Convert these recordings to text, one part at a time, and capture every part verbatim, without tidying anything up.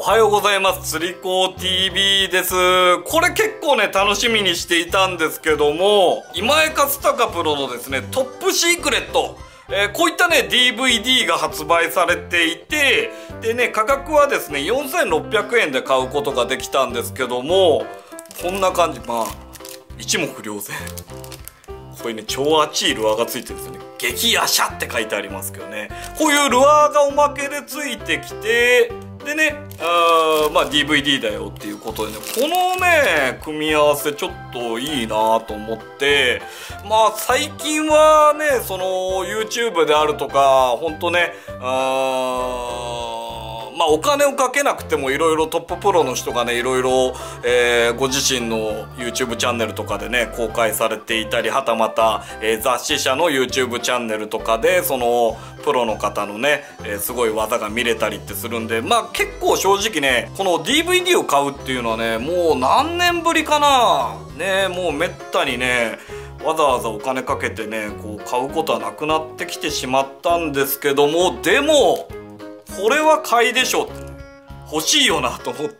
はようございます。釣り子 ティーブイ です。これ結構ね、楽しみにしていたんですけども、今江勝孝プロのですね、トップシークレット。えー、こういったね、ディーブイディー が発売されていて、でね、価格はですね、よんせんろっぴゃくえんで買うことができたんですけども、こんな感じ、まあ、一目瞭然。これね、超熱いルアーがついてるんですよね。激アシャって書いてありますけどね。こういうルアーがおまけでついてきて、でね、あまあ ディーブイディー だよっていうことでね、このね、組み合わせちょっといいなと思って、まあ最近はね、その YouTube であるとか、ほんとね、あまあお金をかけなくてもいろいろトッププロの人がね、いろいろ、えー、ご自身の YouTube チャンネルとかでね、公開されていたり、はたまた、えー、雑誌社の YouTube チャンネルとかで、そのプロの方のね、えー、すごい技が見れたりってするんで、まあ結構正直ね、この ディーブイディー を買うっていうのはね、もう何年ぶりかな。ね、もうめったにね、わざわざお金かけてね、こう買うことはなくなってきてしまったんですけども、でも、これは買いでしょって、ね、欲しいよなと思って、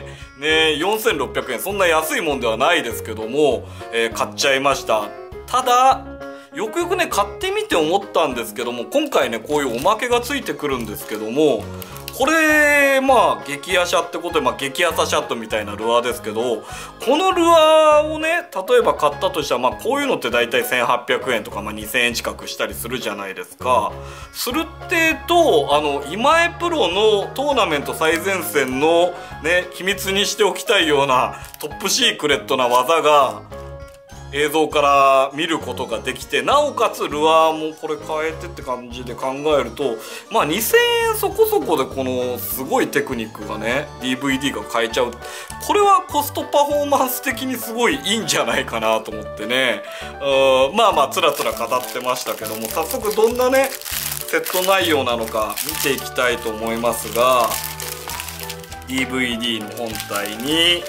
ね、よんせんろっぴゃくえん、そんな安いもんではないですけども、えー、買っちゃいました。ただ、よくよくね、買ってみて思ったんですけども、今回ね、こういうおまけがついてくるんですけども、これ、まあ、激アシャってことで、まあ、激アサシャットみたいなルアーですけど、このルアーをね、例えば買ったとしたら、まあ、こういうのって大体せんはっぴゃくえんとか、まあ、にせんえん近くしたりするじゃないですか。するってと、あの、今江プロのトーナメント最前線のね、秘密にしておきたいようなトップシークレットな技が、映像から見ることができて、なおかつルアーもこれ変えてって感じで考えると、まあにせんえんそこそこでこのすごいテクニックがね、 ディーブイディー が買えちゃう。これはコストパフォーマンス的にすごいいいんじゃないかなと思ってね、うん、まあまあつらつら語ってましたけども、早速どんなねセット内容なのか見ていきたいと思いますが、 ディーブイディー の本体に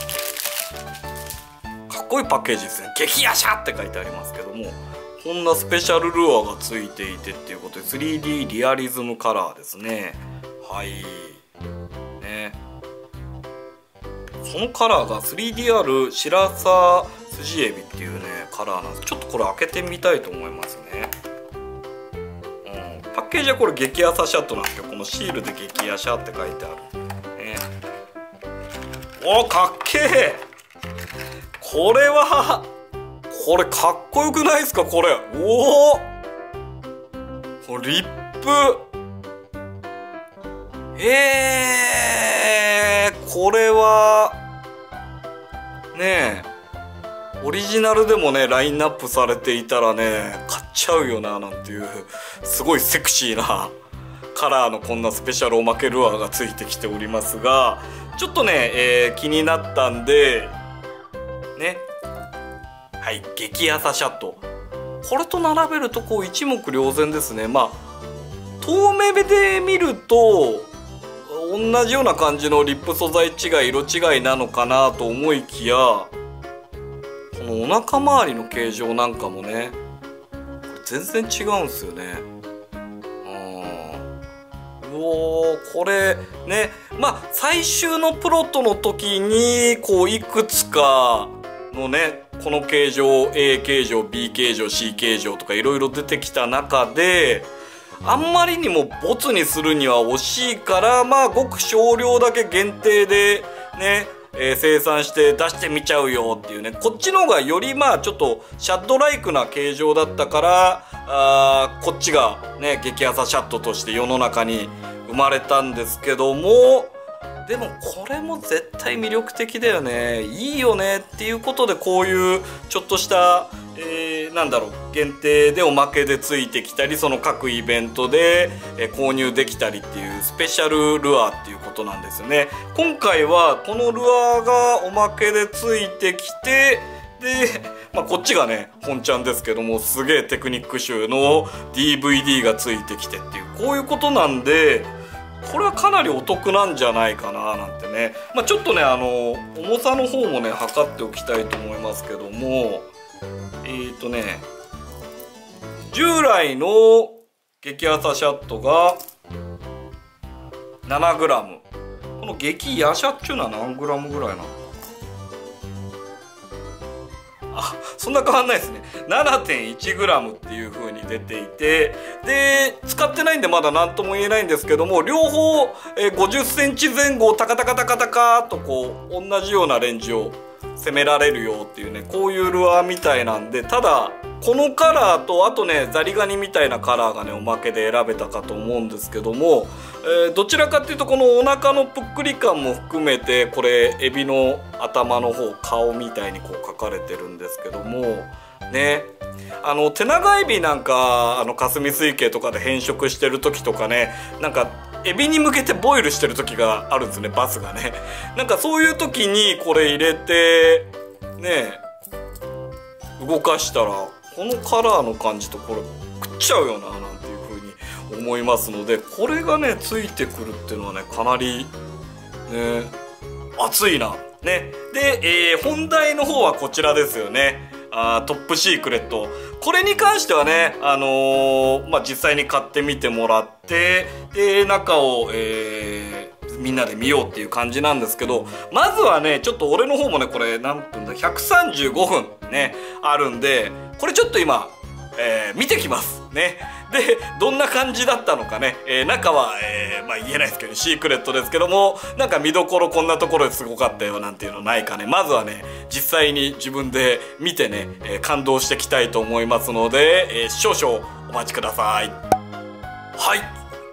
かっこいいパッケージですね。激アシャって書いてありますけども、こんなスペシャルルアーがついていてっていうことで スリーディー リアリズムカラーですね。はいね、そのカラーが スリーディーアール 白さスジエビっていうねカラーなんです。ちょっとこれ開けてみたいと思いますね。うん、パッケージはこれ激アサシャットなんですけど、このシールで激アシャって書いてある、ね、おーかっけえ。これはこれかっこよくないですかこれ。おお、リップ、えー、これはねえオリジナルでもねラインナップされていたらね買っちゃうよななんていう、すごいセクシーなカラーのこんなスペシャルおまけルアーがついてきておりますが、ちょっとね、えー、気になったんでね、はい、激アサシャット、これと並べるとこう一目瞭然ですね。まあ遠目で見ると同じような感じのリップ素材違い色違いなのかなと思いきや、このお腹周りの形状なんかもね全然違うんですよね。うおー、これね、まあ最終のプロトの時にこういくつかのねこの形状 A 形状 B 形状 C 形状とかいろいろ出てきた中で、あんまりにもボツにするには惜しいから、まあごく少量だけ限定でね、えー、生産して出してみちゃうよっていうね、こっちの方がよりまあちょっとシャッドライクな形状だったから、あーこっちがね激アサシャットとして世の中に生まれたんですけども、でもこれも絶対魅力的だよね、いいよねっていうことで、こういうちょっとした、えー、なんだろう限定でおまけでついてきたり、その各イベントで、えー、購入できたりっていうスペシャルルアーっていうことなんですよね。今回はこのルアーがおまけでついてきて、で、まあ、こっちがね本ちゃんですけども、すげえテクニック集の ディーブイディー がついてきてっていう、こういうことなんで、これはかなりお得なんじゃないかななんてね、まあ、ちょっとねあの重さの方もね測っておきたいと思いますけども、えーとね従来の激アサシャットが ななグラム、 この激ヤシャっていうのは何グラムぐらいなの？あ、そんな変わんないですね。 ななてんいちグラム っていう風に出ていて、で使ってないんでまだ何とも言えないんですけども、両方、えー、ごじゅっセンチ前後をタカタカタカタカーっとこう同じようなレンジを攻められるよっていうね、こういうルアーみたいなんで、ただこのカラーとあとねザリガニみたいなカラーがねおまけで選べたかと思うんですけども、えー、どちらかっていうとこのお腹のぷっくり感も含めて、これエビの頭の方顔みたいにこう描かれてるんですけどもね、あのテナガエビなんかあの霞水系とかで変色してる時とかね、なんかエビに向けてボイルしてる時があるんですね、バスがね。なんかそういう時にこれ入れてね動かしたらこのカラーの感じとこれ食っちゃうよななんていう風に思いますので、これがねついてくるっていうのはねかなりね熱いなね。で、えー、本題の方はこちらですよね。あトップシークレット、これに関してはね、あのーまあ、実際に買ってみてもらって、で中を、えー、みんなで見ようっていう感じなんですけど、まずはねちょっと俺の方もねこれ何分だひゃくさんじゅうごふんねあるんで、これちょっと今、えー、見てきますね。でどんな感じだったのかね、えー、中は、えー、まあ言えないですけどシークレットですけども、なんか見どころこんなところですごかったよなんていうのないかね、まずはね実際に自分で見てね、えー、感動していきたいと思いますので、えー、少々お待ちください。はい、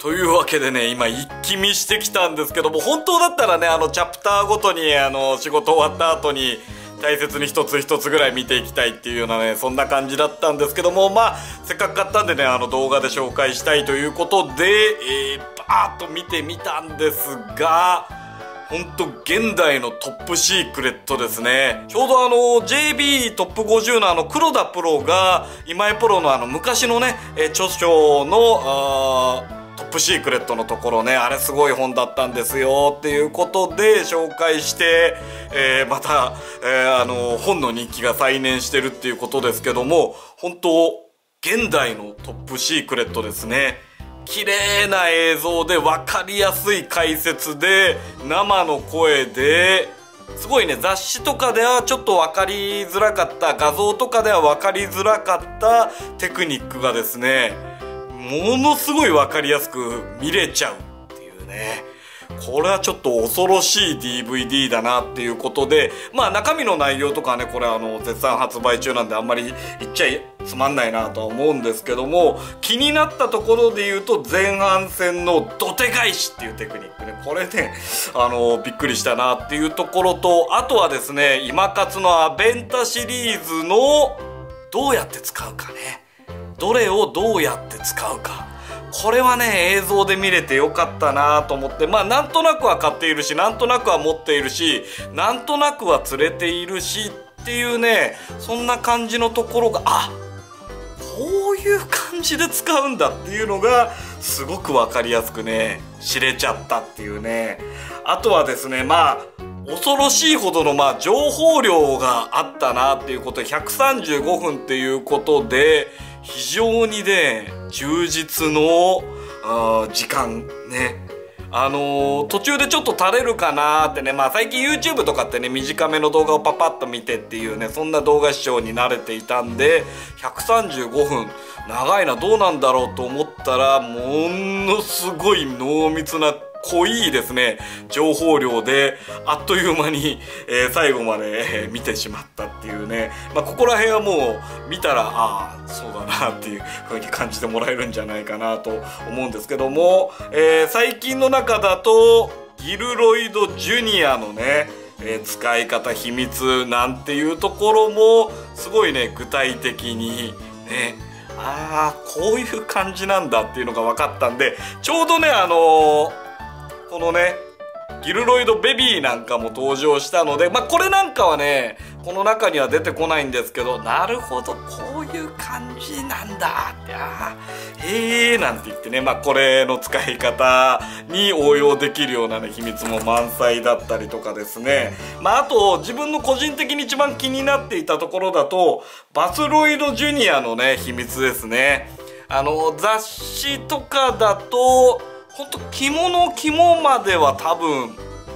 というわけでね今一気見してきたんですけども、本当だったらねあのチャプターごとにあの仕事終わった後に大切に一つ一つぐらい見ていきたいっていうようなねそんな感じだったんですけども、まあせっかく買ったんでねあの動画で紹介したいということで、えー、バーッと見てみたんですが、ほんと現代のトップシークレットですね。ちょうどあの ジェイビー トップごじゅうのあの黒田プロが今井プロのあの昔のね、えー、著書のあトップシークレットのところね、あれすごい本だったんですよっていうことで紹介して、えー、また、えー、あの本の人気が再燃してるっていうことですけども、本当現代のトップシークレットですね。綺麗な映像で分かりやすい解説で生の声ですごいね、雑誌とかではちょっと分かりづらかった、画像とかでは分かりづらかったテクニックがですねものすごい分かりやすく見れちゃうっていうね、これはちょっと恐ろしい ディーブイディー だなっていうことで、まあ中身の内容とかはねこれあの絶賛発売中なんであんまり言っちゃつまんないなとは思うんですけども、気になったところで言うと前半戦の土手返しっていうテクニックね、これねあのびっくりしたなっていうところと、あとはですね今勝のアベンタシリーズのどうやって使うかね、どれをどうやって使うか、これはね映像で見れてよかったなと思って、まあなんとなくは買っているしなんとなくは持っているしなんとなくは連れているしっていうね、そんな感じのところが、あこういう感じで使うんだっていうのがすごく分かりやすくね知れちゃったっていうね。あとはですねまあ恐ろしいほどのまあ情報量があったなっていうことで、ひゃくさんじゅうごふんっていうことで非常にね充実のあ時間ね、あのー、途中でちょっと垂れるかなーってね、まあ最近 YouTube とかってね短めの動画をパパッと見てっていうねそんな動画視聴に慣れていたんで、ひゃくさんじゅうごふん長いなどうなんだろうと思ったらものすごい濃密な濃いですね情報量であっという間に、えー、最後まで、えー、見てしまったっていうね、まあ、ここら辺はもう見たらああそうだなっていう風に感じてもらえるんじゃないかなと思うんですけども、えー、最近の中だとギルロイドジュニアのね、えー、使い方秘密なんていうところもすごいね具体的にね、ああこういう感じなんだっていうのが分かったんで、ちょうどねあのーこのねギルロイドベビーなんかも登場したので、まあこれなんかはねこの中には出てこないんですけど、なるほどこういう感じなんだって、あーへえなんて言ってね、まあこれの使い方に応用できるようなね秘密も満載だったりとかですね、まああと自分の個人的に一番気になっていたところだとバスロイドジュニアのね秘密ですね。あの雑誌とかだとほんと肝の肝までは多分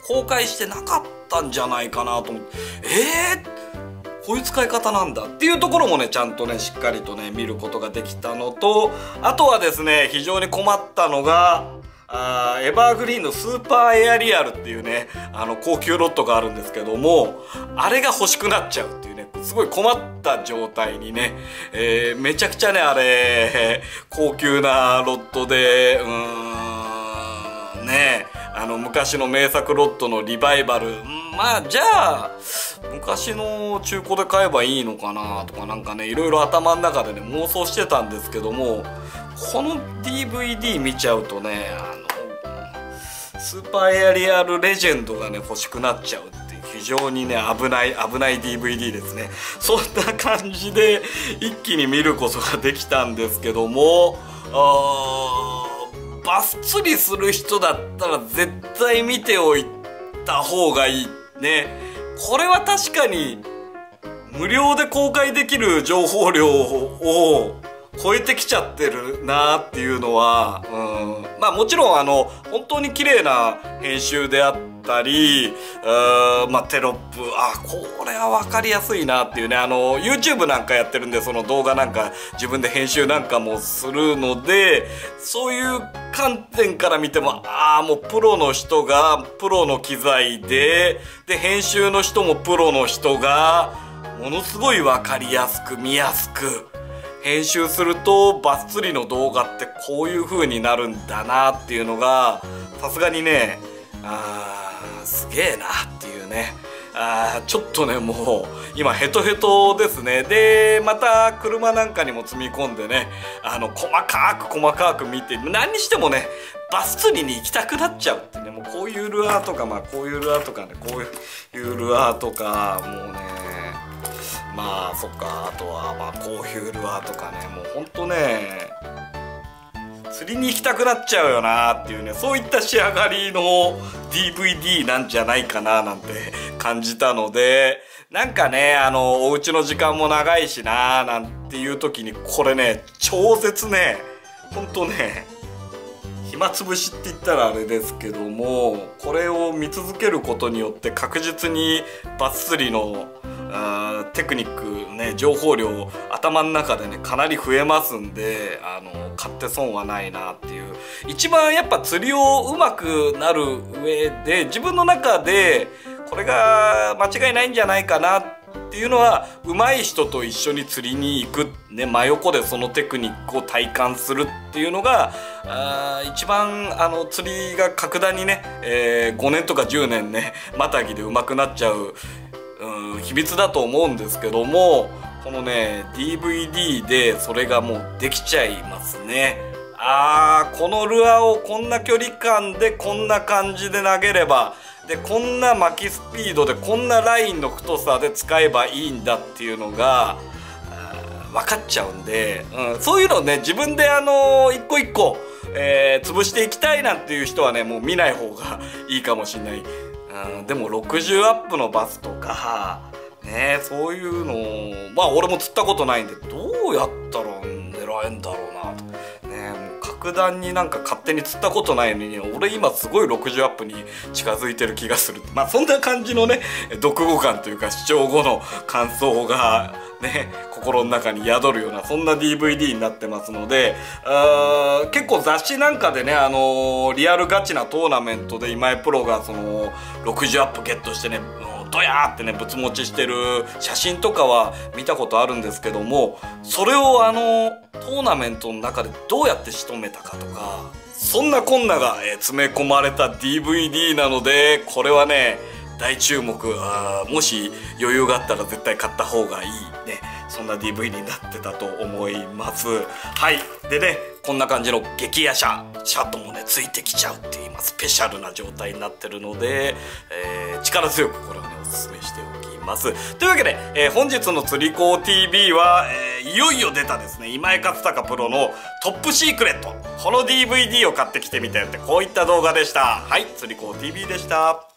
公開してなかったんじゃないかなと思って、えーこういう使い方なんだっていうところもねちゃんとねしっかりとね見ることができたのと、あとはですね非常に困ったのがあーエバーグリーンのスーパーエアリアルっていうねあの高級ロットがあるんですけども、あれが欲しくなっちゃうっていうねすごい困った状態にね、えー、めちゃくちゃねあれ高級なロットでうーんねあの昔の名作ロットのリバイバル、まあじゃあ昔の中古で買えばいいのかなとかなんかねいろいろ頭の中でね妄想してたんですけども、この ディーブイディー 見ちゃうとねあのスーパーエアリアルレジェンドがね欲しくなっちゃうっていう非常にね危ない危ない ディーブイディー ですね。そんな感じで一気に見ることができたんですけども、あバス釣りする人だったら絶対見ておいた方がいいね。これは確かに無料で公開できる情報量を超えてきちゃってるなっていうのは、うん、まあもちろんあの本当に綺麗な編集であったり、あまあテロップ、あこれは分かりやすいなっていうね、あの YouTube なんかやってるんでその動画なんか自分で編集なんかもするので、そういう観点から見てもああもうプロの人がプロの機材でで編集の人もプロの人がものすごい分かりやすく見やすく編集するとバス釣りの動画ってこういう風になるんだなっていうのがさすがにね、あーすげえなっていうね、あーちょっとねもう今ヘトヘトですね。でまた車なんかにも積み込んでねあの細かく細かく見て、何にしてもねバス釣りに行きたくなっちゃうってね、もうこういうルアーとかまあこういうルアーとかねこういうルアーとかもうねまあそっか、あとはまあこういうルアーとかねもうほんとね釣りに行きたくなっちゃうよなっていうね、そういった仕上がりの ディーブイディー なんじゃないかななんて感じたので、なんかねあのお家の時間も長いしななんていう時にこれね超絶ねほんとね暇つぶしって言ったらあれですけども、これを見続けることによって確実にバス釣りのあテクニックね情報量頭の中でねかなり増えますんで、あの買って損はないなっていう、一番やっぱ釣りをうまくなる上で自分の中でこれが間違いないんじゃないかなっていうのは、上手い人と一緒に釣りに行く、ね、真横でそのテクニックを体感するっていうのがあ一番あの釣りが格段にね、えー、ごねんとかじゅうねんねまたぎで上手くなっちゃううん秘密だと思うんですけども、このね ディーブイディー でそれがもうできちゃいますね。あーこのルアーをこんな距離感でこんな感じで投げればでこんな巻きスピードでこんなラインの太さで使えばいいんだっていうのが分かっちゃうんで、うん、そういうのをね自分であのー、一個一個、えー、潰していきたいなんていう人はねもう見ない方がいいかもしれない。うん、でもろくじゅうアップのバスとかねそういうのをまあ俺も釣ったことないんでどうやったら狙えんだろうなとね、もう格段になんか勝手に釣ったことないのに俺今すごいろくじゅうアップに近づいてる気がする。まあそんな感じのね読後感というか視聴後の感想がね心の中に宿るようなそんな ディーブイディー になってますので、あ結構雑誌なんかでねあのー、リアルガチなトーナメントで今井プロがそのろくじゅうアップゲットしてねドヤーってねぶつ持ちしてる写真とかは見たことあるんですけども、それをあのトーナメントの中でどうやって仕留めたかとかそんなこんなが、えー、詰め込まれた ディーブイディー なので、これはね大注目。あもし余裕があったら絶対買った方がいいね、そんな ディーブイディー になってたと思います。はいでねこんな感じの激ヤシャシャトもねついてきちゃうっていう今スペシャルな状態になってるので、えー、力強くこれをねおすすめしておきます。というわけで、えー、本日の釣り子 ティービー は、えー、いよいよ出たですね今井勝孝プロのトップシークレット、この ディーブイディー を買ってきてみたよってこういった動画でした。はい釣り子 ティービー でした。